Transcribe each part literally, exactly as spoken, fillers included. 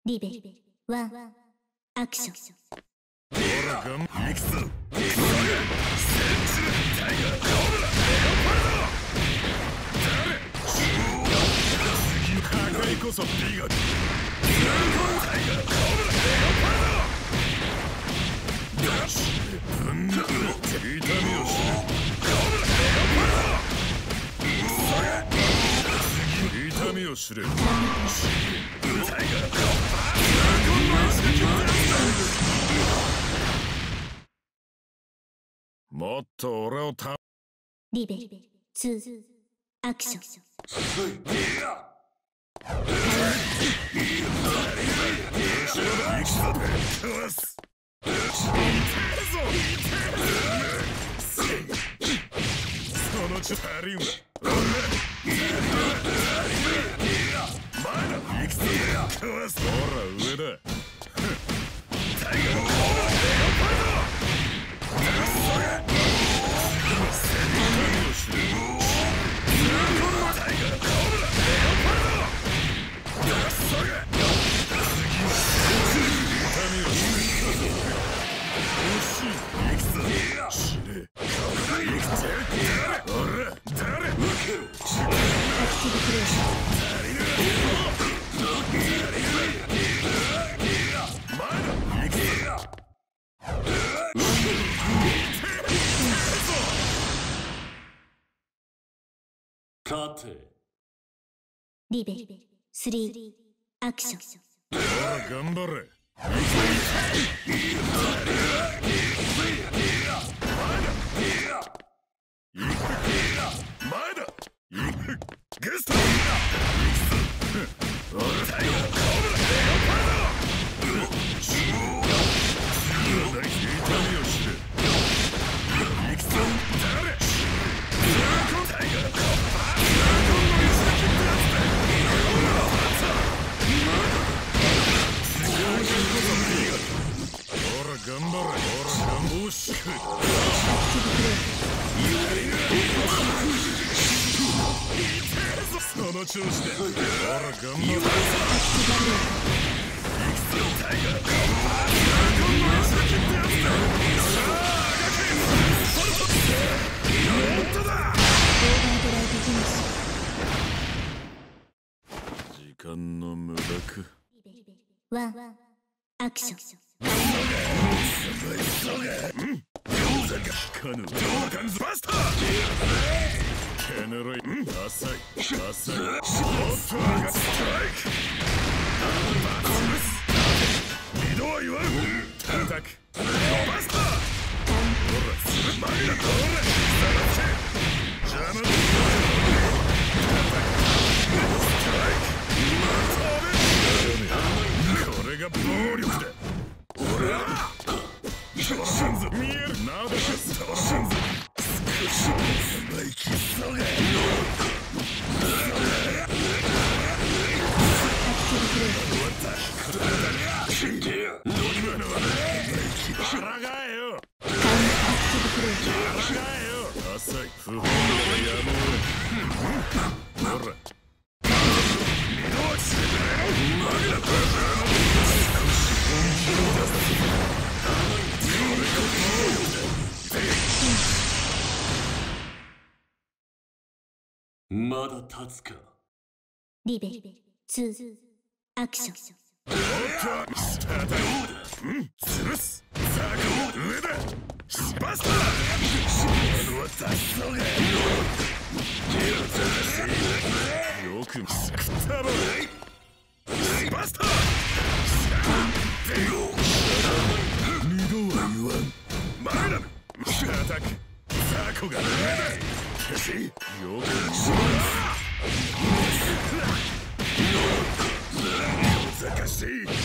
リベワンアクション。 ほらガン行くぞ。クソがセンチタイガーコブラレオパルド。誰次破壊こそ美学。タイガーコブラレオパルド。よしぶん殴って痛みを知るコブラレオパルド。クソが次痛みを知れ。タイガーコブラドラゴンの足で決めた。もっと俺をたリベツーアクション。 そのち足りんわ。俺まだ行くぞ。かわす。ほら上だ。タイガーレオパルド。 勝て。 リベスリーアクション。 ほら頑張れ。前だ。ゲスト。ほらタイガーコブラレオパルド。痛みを知れ。行くぞ。誰タイガーコブラ頑張れ。ほら頑張しくその調子で。ほら頑張れ。行くぞタイガーコブラドラゴンの足で切ってやつだ。さああがけ本当だ。時間の無駄か。 ワンアクション。 急げ。うん。餃子が光る。ドラゴンズバスター。ケネロイ。うん。浅い。浅い。スポットがストライク。バツです。二度は言わん。叩く。バスター。ほら、マリナ。ほら、下がって。邪魔だ。ストライク。これが暴力だ。俺はトロシンズ見えるな。でトロシンズ少し生意気そうが腹がえよ。腹がえよ。浅い不本意なやめろ。ほら二度はつれてねえの。マリナ少し本気を出させて。 まだ立つか。 リベツーアクション。 おっとスタート。うん潰す。さあ上だ。バスター。俺は出すのがよく食ったろ。バスター。二度は言わん。マイナムアタック。ザコが上だ。よしよくしろ。小賢しい。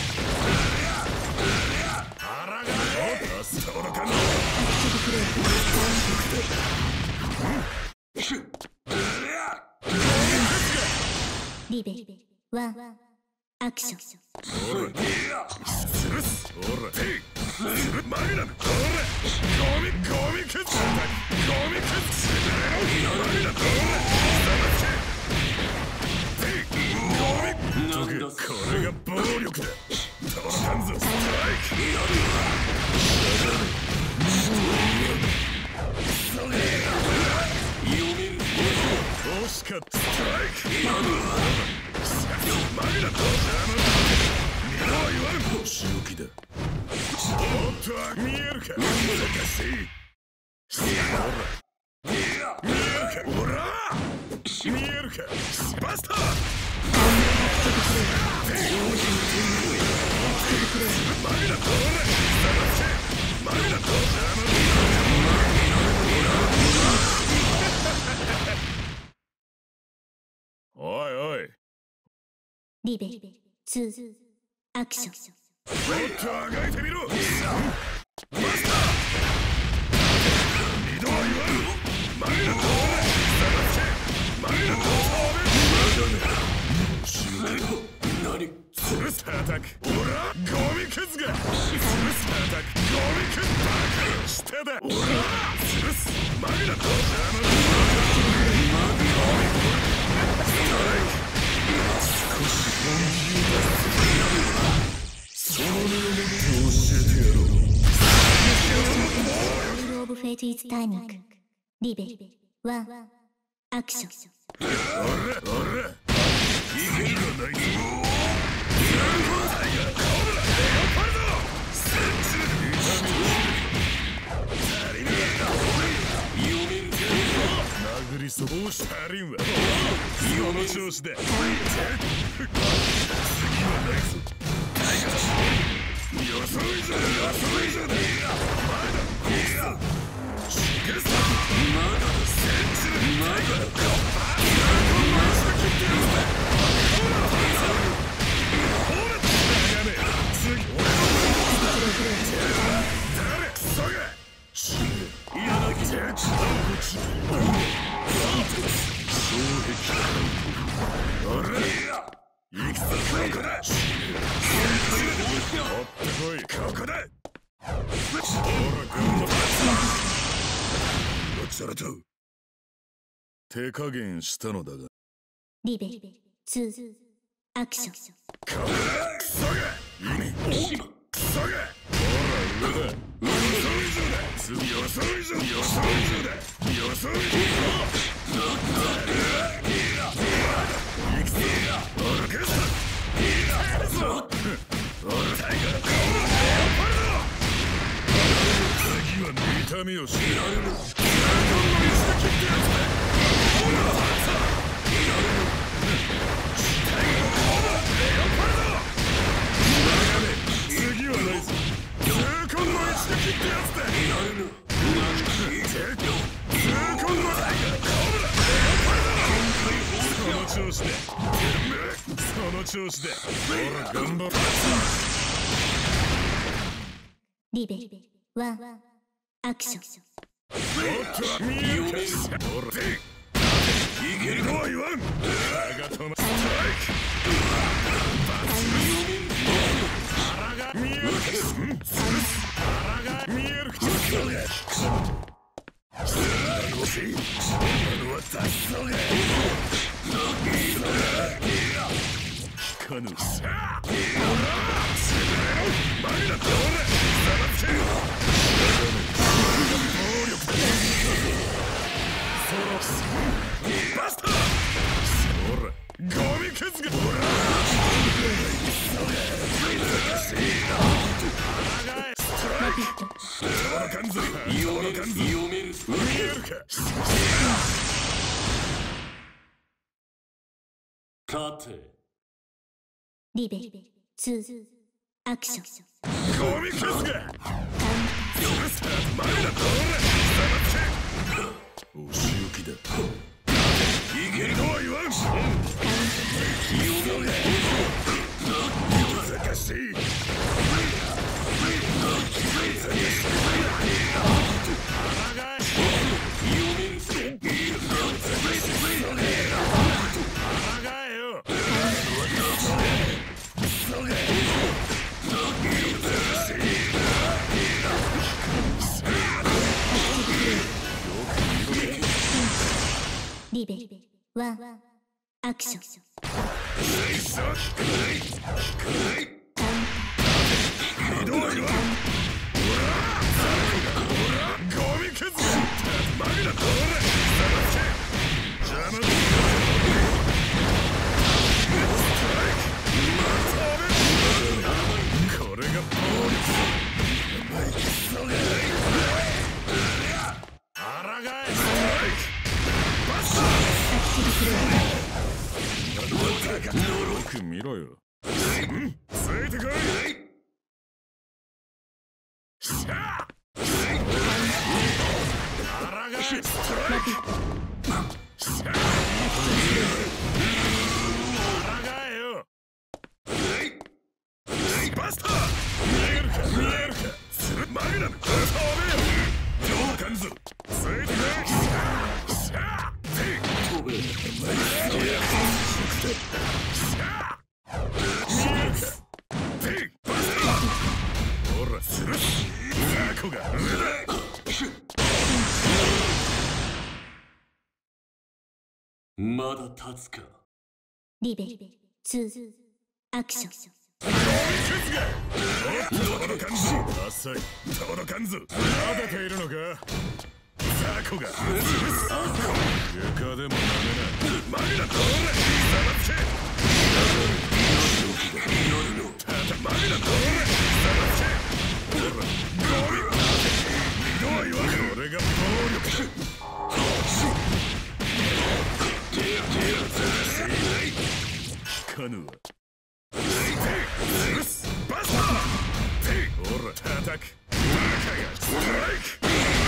腹が出すところかな。 リベワンアクション。 ほら潰す。ほらテイマグナム。ほらゴミゴミクッゴミクッマグナム。ほらテイゴミ。これが暴力だ。 ぞストライク惜しかったストライクマグナット見ろ言わん仕置きだおっと見えるか難しいほら見えるかほら見えるかスバスターマグナットマグナットおいおいリベツーアクション。 もっとあがいてみろマスター二度は言わんマグナットマグナット何ツルスアタックほらゴミクズがツルスアタックゴミクズバカ下だほらツルスマグナットその名をもって教えてやろう。 ルールオブフェイトイズターニング。リベワンアクション。 おらおらいけるはないぞ。タイガーコブラレオパルドセンチ痛み足りねえ殴りそうしたりんわその調子で次はないぞタイガー予想以上だ予想以上だ前だシゲスタまだセンチルタイガーコブラレオパルドしてきてるぜほらほらだがね次俺の誰クソが死ね柳手打ちだこっち衝撃だおら行くぞここだ持ってこいここだほら軍のどちらと手加減したのだがリベツーアクション。 ここだクソが意味クソがほら上だ予想以上だ予想以上予想以上だ予想以上行くぞオルケスタやるぞオルタイガーコブラレオパルド次は痛みを知られるドラゴンの道で切ってやつだほらハンサータイガーコブラレオパルド次はないぞ痛恨の一で切ってやつだ痛恨のタイガーコブラレオパルドその調子でその調子でほら頑張るリベワンアクション。 もっと見えるかほらいけるとは言わん我が友ストライクバツ腹が見えるか腹が見えるかさあごし今のは脱走が引かぬさあほらすぐだよ前だってほらさばって暴力だソロスバスターほらゴミクズがほらラピッド届かんぞ届かんぞ見えるか勝てリベツーアクション。 ゴミクズがスタート前だとほらお仕置きだいけるとは言わん難しいリベワンアクション。 低い低いえよ。バスター見えるか見えるか。つるマグナム飛べよ。上官図ついてくれ。しゃあ飛べ。 見えるかバスター。ほらつる雑魚が上だ。 まだ立つか。 リベツーアクション。 届かんぞ。浅い届かんぞ。まだているのか。雑魚が床でも舐めな。マグナトーレさらつけ。ただマグナトーレさらつけ。ほらゴミひどいわ。これが暴力だ。聞かぬわ。バスター。ほら叩く。バカがストライク。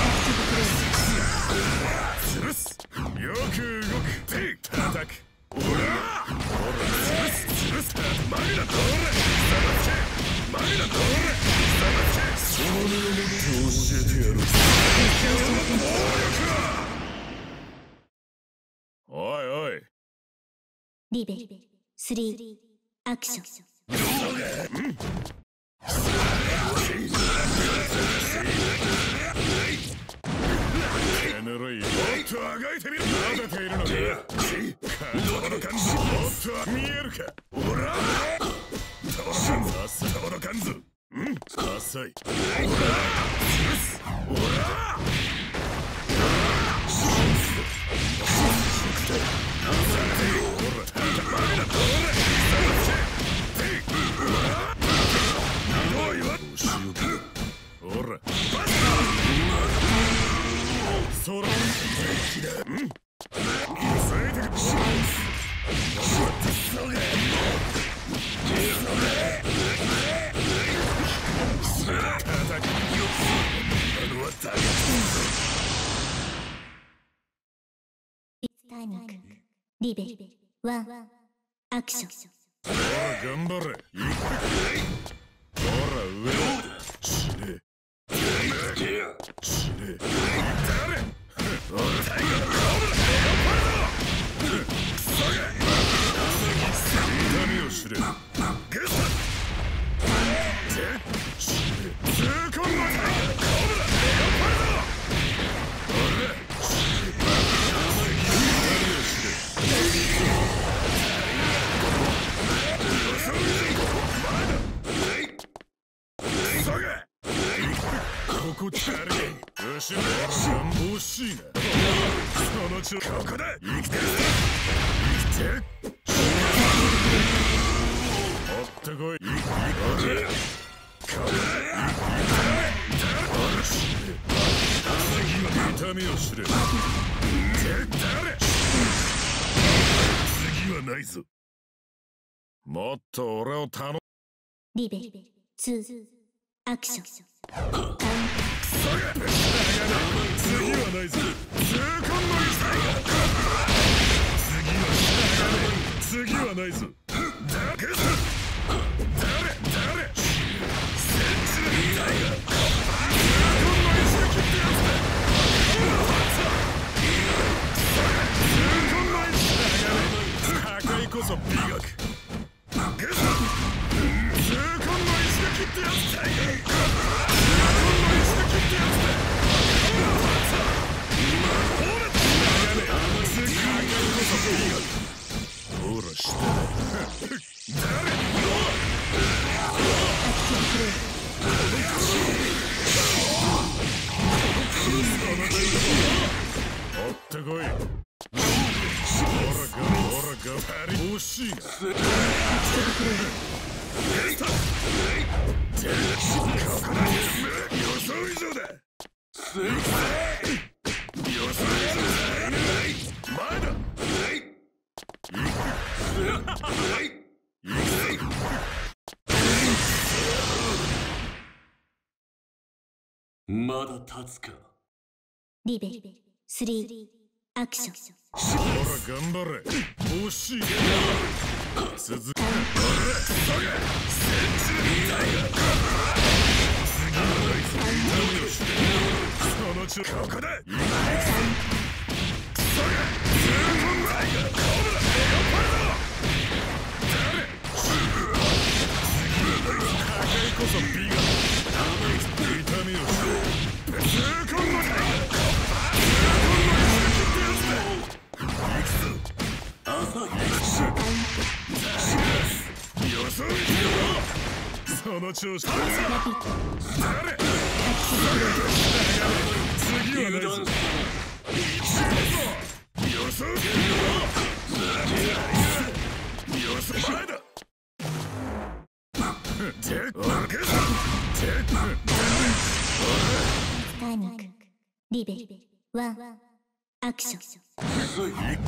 つるす。よく動く。叩く。ほらほらつるすつるす。マグナトーレさばけ。マグナトーレさばけ。その名をもって教えてやる。暴力だ。おいおい。 リベスリーアクション。 ぬるい。もっとあがいてみろ。まだているのか。届かんぞ。もっと見えるか。ほら届かんぞ。届かんぞ。うん浅い。ほらほらリベワンアクション。 ほら頑張れ。ほら上だ。死ね死ね。誰。おらタイガーの顔だ。レオパルド。クソが痛みを知れ。グスタで死ね。痛恨のタイガーの顔だ。レオパルド。俺死ね。痛みを知れ。ここチャーリー。よし、願望しいな。そのちょここだ。生きてる。生きてる。持ってこい。生きてる。ここだ。痛みを知れ。誰。次はないぞ。もっと俺を頼む。 リベツーアクション。 クソが次はないぞ。痛恨の一体が。次は次はないぞ。だけど誰誰センチの一体が。痛恨の一撃ってやつだ。痛恨の一体が。破壊こそ美学。グス痛恨の一撃ってやつだ。ほらして誰。持ってこい。ほらがほらがパリ惜しいな。ここだ。予想以上だ。予想以上だ。まだまだ立つか。 リベスリーアクション。 ほら頑張れ。惜しい。続く。ほらそげ。次はないぞ。何をしてそのちょここだ。今そげ。十分だ。コブラレオパルド。誰。次はないぞ。破壊こそ美が。痛みをして痛恨のタイガー。その調子。誰。次はないぞ。よそ。よそ前だ。てっわけだ。てっパニック。リベワン。アクション。 ほ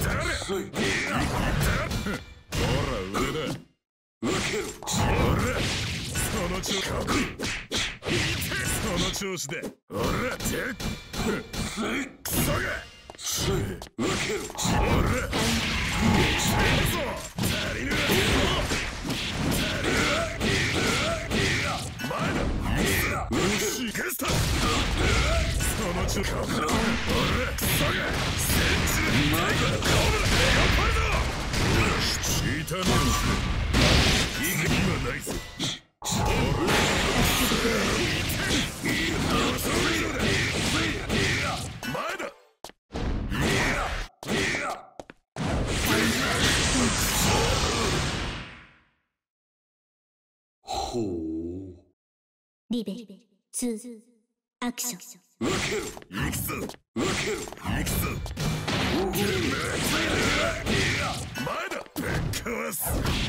ら上だ。ほらその調子。その調子で。ほらてっクソが。ほら足りぬ。前だ。よしゲスト。その調子。ほらクソが。センチルタイガー。コブラレオパルド。よし痛みをして今ないぞ。前だ。 ほう。 リベツー。アクション。 行くぞ。行くぞ。前だ。ぶっ壊す。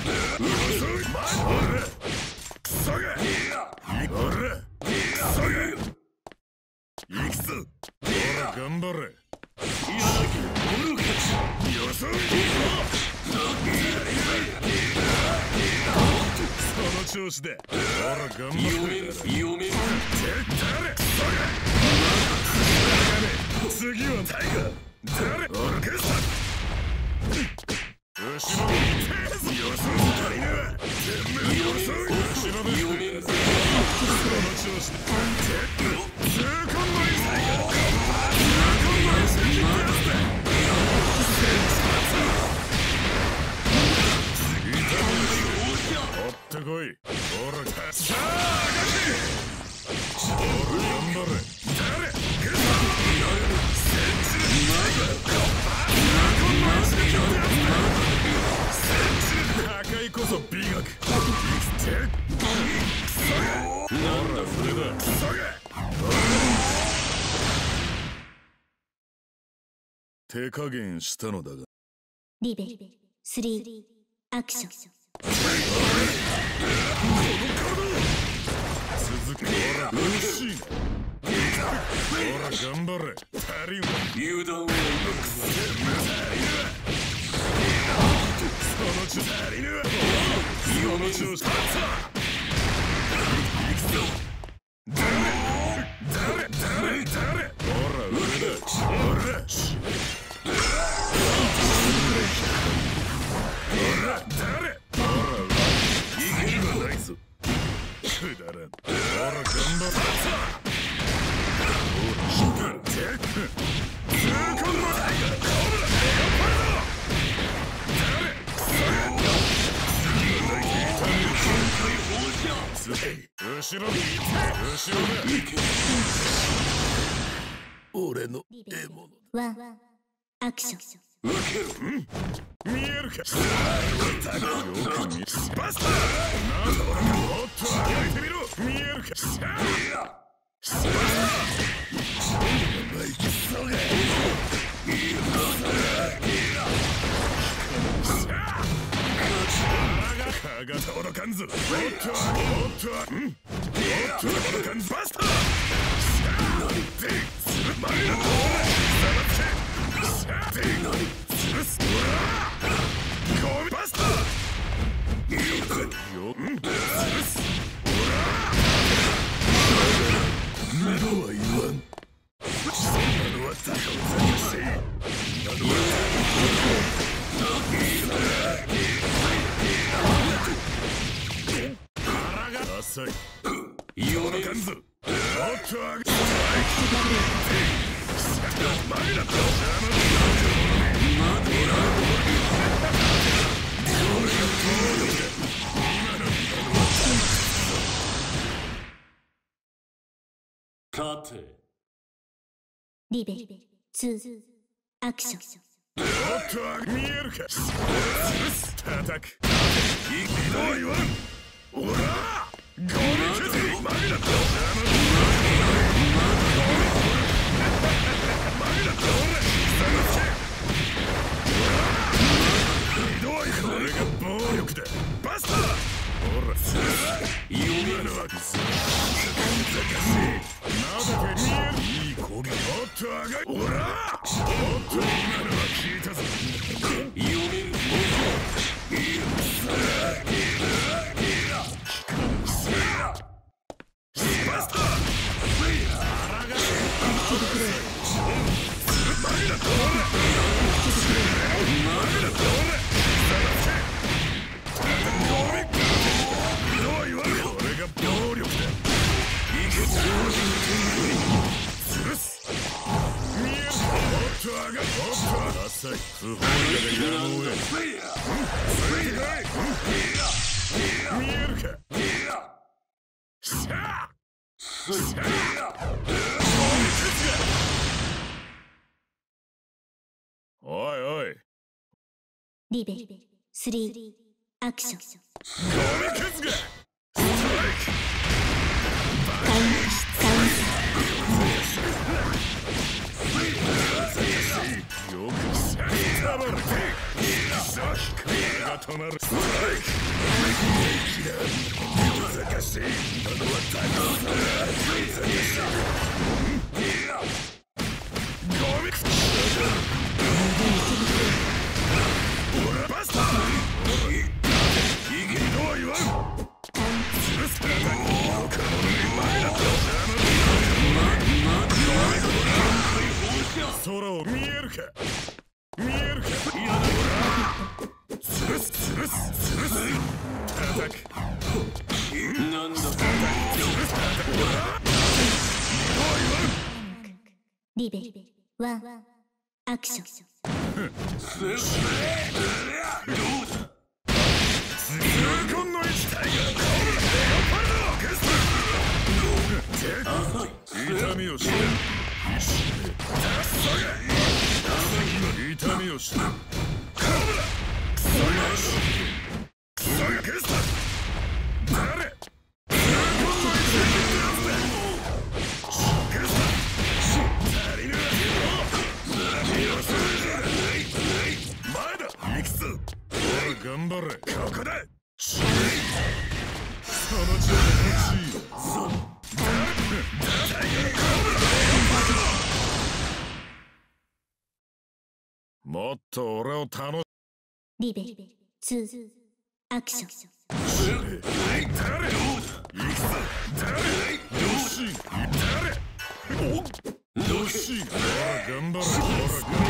前だ。クソが。ほらクソが。行くぞ。ほら頑張れ。よそ。その調子で。ほら頑張れ。誰。クソが。次はタイガー。誰。オルケスタ。後ろに手ずよそ足りねえ。全部よそ後ろで。その調子で。痛恨のイサイガー。痛恨のイサイガー。次だ。追ってこい。ほらさあほら頑張れ。誰。ゲスト。破壊こそ美学。生きてクソが。なんだそれだ。クソが。手加減したのだが。 リベスリー。アクション。 続け。ほら嬉しいな。ほら頑張れ。足りんわ。 油断はその調子。足りぬわ。その調子。行くぞ。誰。誰。誰。誰。ほら上だ。ほらほら誰。ほら上。行けばないぞ。くだらん。ほら頑張れ。ほらてっ痛恨のタイガー。コブラレオパルド。誰。クソが。次はない痛みを後ろに後ろだ。俺の獲物。 ワン。アクション。 見えるか。よく見スバスター。なんだ俺か。もっと上げてみろ。見えるか。スバスター。お前クソが。歯が届かんぞ。もっともっともっと届かんぞ。バスター。でつるまれな。でつるす。コビバスター。よくよくつるす。などは言わん。そんなのは高尾ざかしい。 浅い読めんぞ。もっと上げマグナット勝て。 リベツーアクション。 もっと上げ見えるか。叩くひどいわ。おらゴミくずマグナットマグナットひどい。これが暴力だ。バスター。ほら今のは難しい。なぜて見える。いい攻撃。もっと上がり。おらもっと今のは効いたぞ。読める。バスター。マグナット見えるか。おいおい。 リベスリーアクション。 ゴミくずがストライク。 カウンカウンよくさたまる。さっきが止まる。ストライク。難しい。あのは大変だ。ゴミくず。オラバスター。ひどいわ。潰すからだ。他のに前だと。空を見えるか。見えるか。いやだ。潰す潰す潰す。叩く。なんだ。 リベワンアクション。 痛恨の一体が痛みを知れ。痛みを知れ。誰頑張れ。ここだ。その調子欲しい。もっと俺を楽し。 リベツーアクション。 誰行くぞ。誰よし誰およし頑張れ。ほら頑張れ。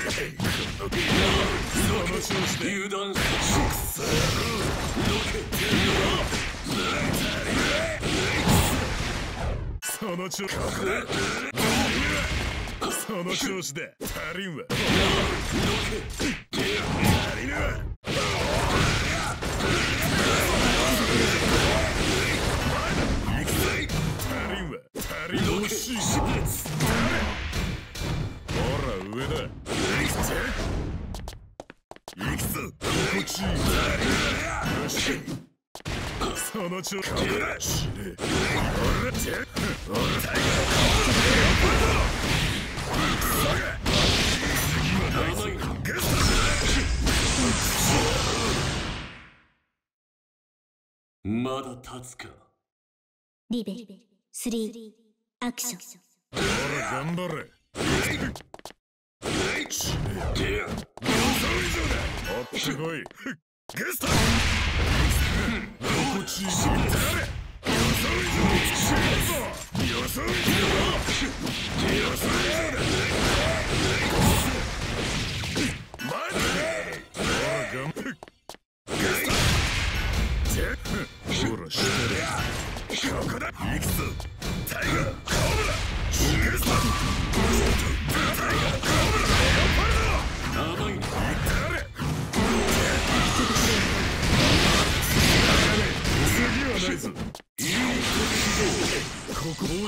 その調子で油断しその調子その調子で足りんわ。足りぬわ。足りんわ。足りん惜しい。ほら上だ。行くぞ。心地いい。よしその調子だ。知れ。俺って俺タイガー。次はないぞ。ゲストまだ立つか。 リベスリーアクション。 ほら頑張れ。死ね。予想以上だ。持ってこい。ゲスト心地いい。誰予想以上に強いぞ。予想以上予想以上だ。前だ。ほら頑張れ。ゲストほらしてる。 こだ。行くぞ。タイガー、コブラ、シングルスター、タイガー、コブラ、レオパルド。甘いな。行ってやれ。次はないぞ。いいここ惜しい。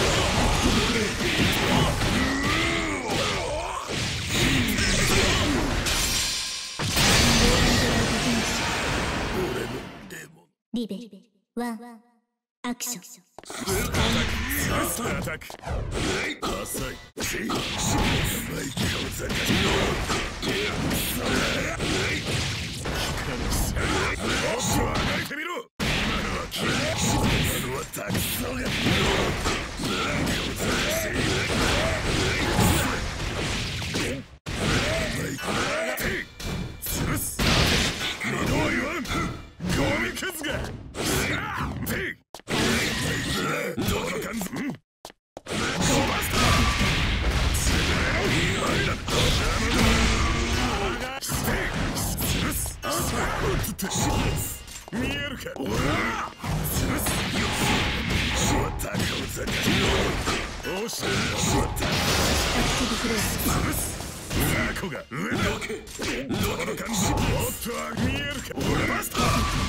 リベワンアクション。 アタック。浅い。マイキオザカ。もっとあがいてみろ。今のはキー。今のはタクソが。潰す。二度は言わん。ゴミくずが。どの感じ？ゴバスター。見えるか。おら。潰す。終わった。おし。終わった。潰す。ザコが上だ。どの感じ？おっと見えるか。ゴバスター。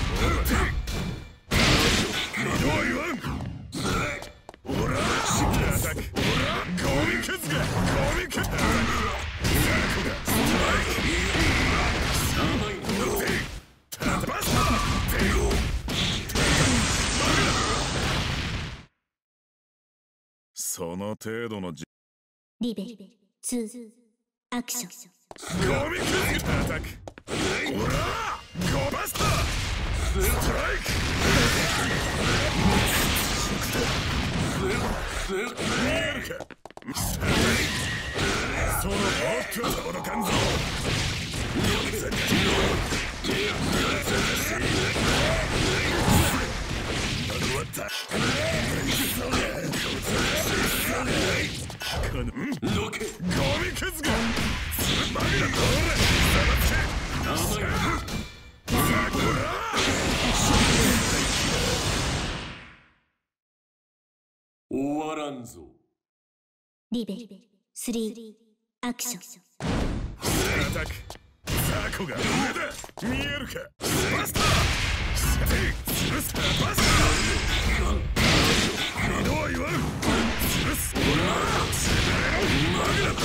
二度は言わん。オラアタック。オラゴミくずが。ゴミくず。ザコがストライク。タバスター。その程度のじ。 リベツーアクション。 ゴミくずアタック。オラゴバスター。ストライク。見えるか。そのもっと届かんぞ。ゴミくずが。マグナドーレ。 終わらんぞ。 リベスリーアクション。 アタック。ザコが上だ。見えるか。バスター。ステイ。潰す。バスター。二度は言わん。潰す。オラマグナト。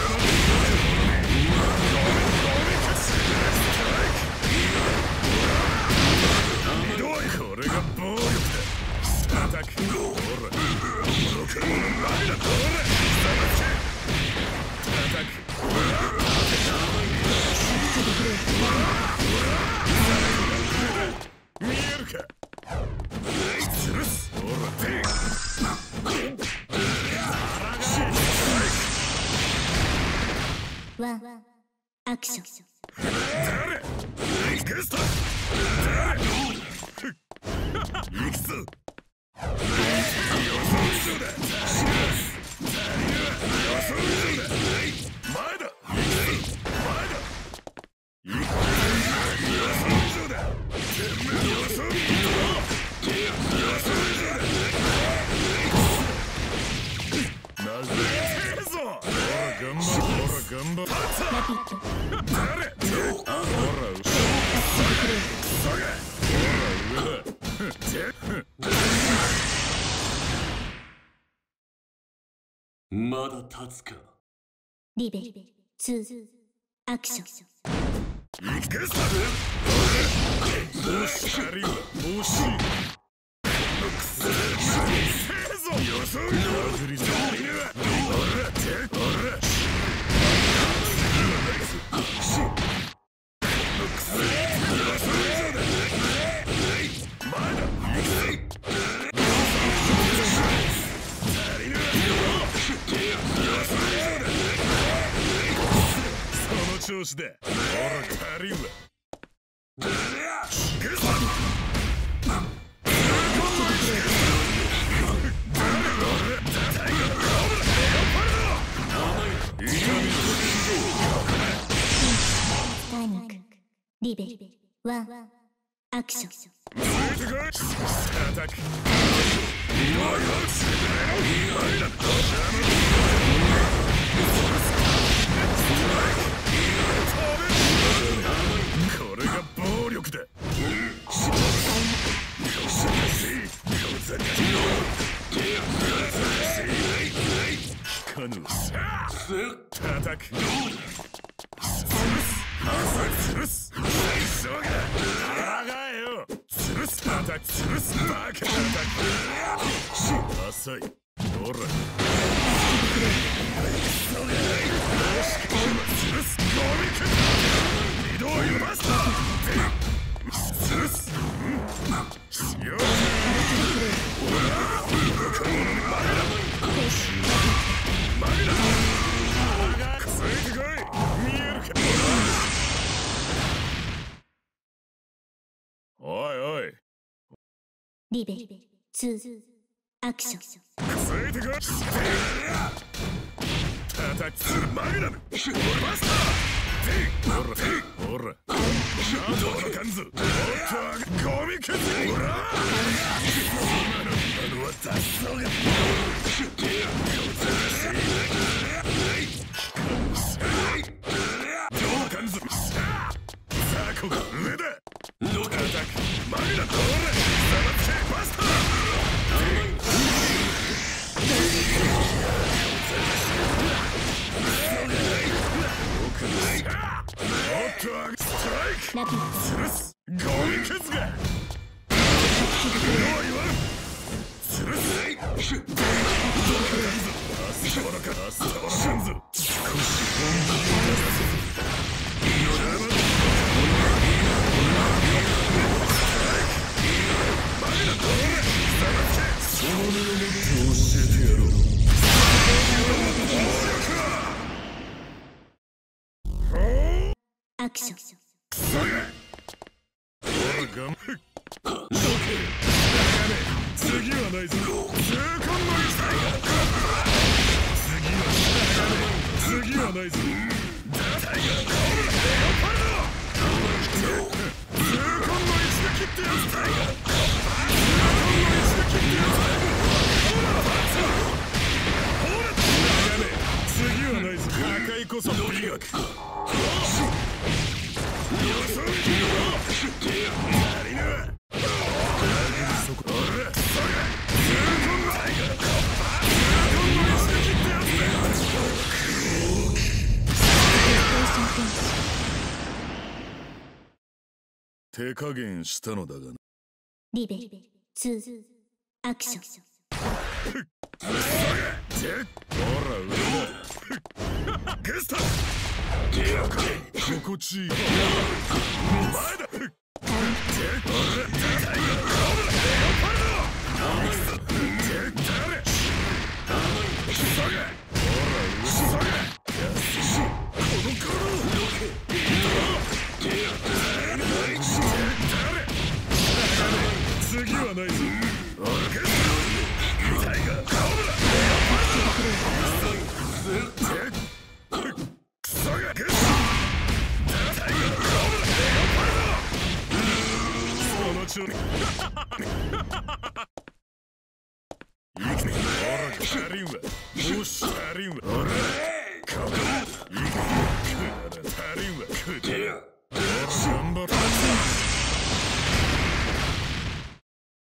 二度はこれが暴力だ。アタック。ほら。マグナト。アタック。見えるか。潰す。ほらて。 ワンアクション。 誰？ゲスト。誰？行くぞ。予想以上だ。予想以上だ。前だ。前だ。予想以上だ。予想以上だ。なぜるぞ。ほら頑張れ。ほら頑張れ。誰？ほら後ろ。下げ。ほら上だ。 まだ立つか。 リベツーアクション。 行くぞ。もしありは惜しい。くそ。予想以上。殴りぞ。ほらて。ほら。調子だ。ほら足りんわ。グッサン。 リベワンアクション。 アタック。 ぬ叩く潰す最初が抗えよ潰す叩く潰すバカ叩く浅いほら潰すゴミくん二度を呼ばした潰すしようマグナついてこい見えるかおいおいリベツーアクション。 ついてこい叩くマグナムオーバースターほらほらなんとかかんぞおっとゴミくずほら今の今のは脱走がどうかんぞさあここ上だ叩くマグナムほらザバッチェバスターラピッツ潰すゴミくずが潰すアスタバラかアスタバラかんぞ少し本気を出せマグナトその目を持って教えてやろうアクション。 それほらガム次はないぞ痛恨の一体次は次はないぞダタイガーコブラレオパルド痛恨の一撃ってやつだ痛恨の一撃ってやつだほらバツほら次はないぞ破壊こそ美学手加減したのだがなリベツーアクション。 ほら上だゲスト心地いい前だ次はないぞその調子いいねほらカリンはもうシャリンは